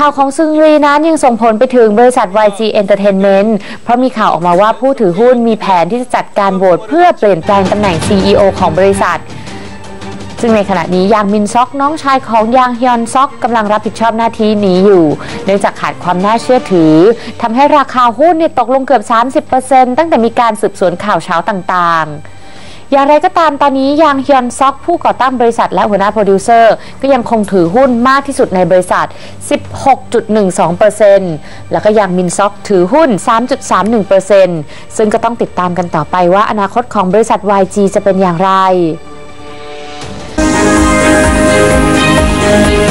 ข่าวของซึงรีนั้นยังส่งผลไปถึงบริษัท YG Entertainment เพราะมีข่าวออกมาว่าผู้ถือหุ้นมีแผนที่จะจัดการโหวตเพื่อเปลี่ยนแปลงตำแหน่ง CEO ของบริษัทซึ่งในขณะนี้ยางมินซอกน้องชายของยางฮยอนซอกกำลังรับผิดชอบหน้าที่นี้อยู่เนื่องจากขาดความน่าเชื่อถือทำให้ราคาหุ้นตกลงเกือบ 30% ตั้งแต่มีการสืบสวนข่าวเช้าต่างๆอย่างไรก็ตามตอนนี้ยางฮยอนซอกผู้ก่อตั้งบริษัทและหัวหน้าโปรดิวเซอร์ก็ยังคงถือหุ้นมากที่สุดในบริษัท 16.12% แล้วก็ยางมินซอกถือหุ้น 3.31% ซึ่งก็ต้องติดตามกันต่อไปว่าอนาคตของบริษัท YG จะเป็นอย่างไร